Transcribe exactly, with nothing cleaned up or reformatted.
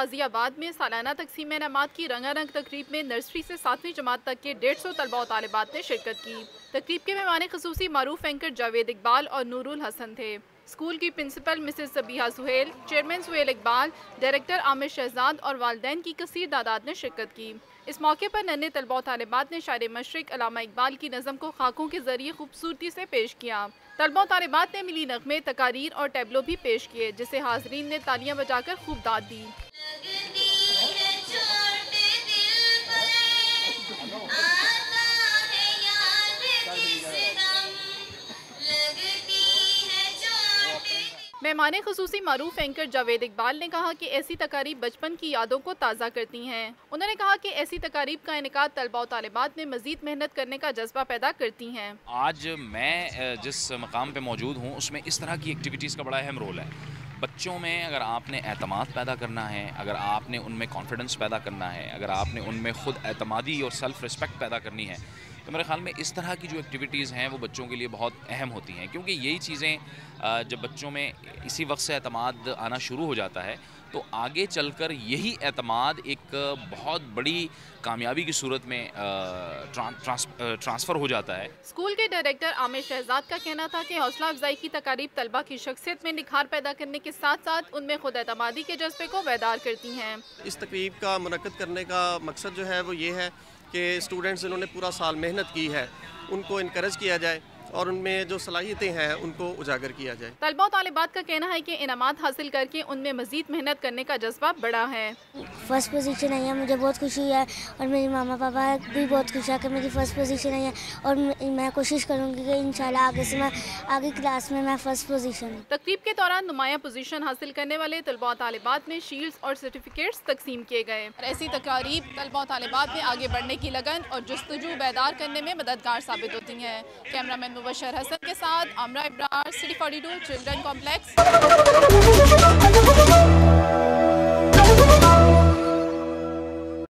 गाजियाबाद में सालाना तकसीम इनामात की रंगारंग तकरीब में नर्सरी से सातवीं जमात तक के डेढ़ सौ तलबा और तालिबात ने शिरकत की। तकरीब के मेहमान खुसूसी मारूफ एंकर जावेद इकबाल और नूरुल हसन थे। स्कूल की principal Mrs Sabiha Suhail, chairman Suhail Iqbal, director Aamir Shahzad और वालिदैन की कसीर तादाद ने शिरकत की। इस मौके पर नन्हे तलबा और तालिबात ने शायर मशरिक अल्लामा इकबाल की नज़म को खाकों के जरिए खूबसूरती से पेश किया। तलबा और तालिबात ने मिली नगमे, तकारीर और टैबलो भी पेश किए, जिसे हाजरीन ने तालियां बजाकर खूब दाद दी। मेहमान खुसूसी मारूफ एंकर जावेद इकबाल ने कहा कि ऐसी तकारीब बचपन की यादों को ताज़ा करती हैं। उन्होंने कहा कि ऐसी तकारीब का इनेकाद तलबा और तालिबात में मज़ीद मेहनत करने का जज्बा पैदा करती हैं। आज मैं जिस मकाम पे मौजूद हूँ उसमें इस तरह की एक्टिविटीज़ का बड़ा अहम रोल है। बच्चों में अगर आपने एतमाद पैदा करना है, अगर आपने उनमें कॉन्फिडेंस पैदा करना है, अगर आपने उनमें ख़ुद एतमादी और सेल्फ़ रिस्पेक्ट पैदा करनी है, तो मेरे ख़्याल में इस तरह की जो एक्टिविटीज़ हैं वो बच्चों के लिए बहुत अहम होती हैं। क्योंकि यही चीज़ें जब बच्चों में इसी वक्त से एतमाद आना शुरू हो जाता है तो आगे चलकर यही एतमाद एक बहुत बड़ी कामयाबी की सूरत में ट्रांस, ट्रांसफ़र हो जाता है। स्कूल के डायरेक्टर आमिर शहजाद का कहना था कि हौसला अफजाई की तकारीब तलबा की शख्सियत में निखार पैदा करने के साथ साथ उनमें खुद एतमादी के जज्बे को बेदार करती हैं। इस तकरीब का मुनक्कद करने का मकसद जो है वो ये है कि स्टूडेंट्स जिन्होंने पूरा साल मेहनत की है उनको इनकरेज किया जाए और उनमें जो सलाहियतें हैं उनको उजागर किया जाए। तलबा और तालिबात का कहना है कि इनामात हासिल करके उनमें मजीद मेहनत करने का जज्बा बड़ा है। फर्स्ट पोजीशन आई है, मुझे बहुत खुशी है और मेरे मामा पापा भी बहुत खुश है कि मेरी फर्स्ट पोजीशन आई है और मैं कोशिश करूँगी कि इंशाल्लाह आगे से मैं आगे क्लास में मैं फर्स्ट पोजीशन। तकरीब के दौरान नुमाया पोजीशन हासिल करने वाले तलबा और तालिबात में शील्ड्स और सर्टिफिकेट्स तकसीम किए गए। ऐसी तकारीब तलबा और तालिबात में आगे बढ़ने की लगन और जुस्तजू बेदार करने में मददगार साबित होती हैं। कैमरामैन मुबशर हसन के साथ Amra Ibrar, city forty two children complex.